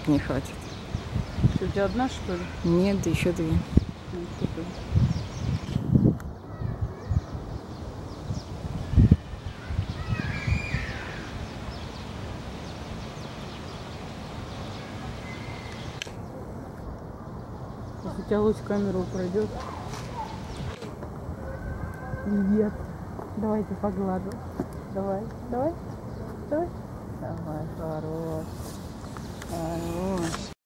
так не хватит. Что, у тебя одна, что ли? Нет, еще две. Ну, супер. Если у тебя луч камеру пройдет. Нет. Давайте поглажу. Давай, давай, давай. Давай, хорош. Хорош.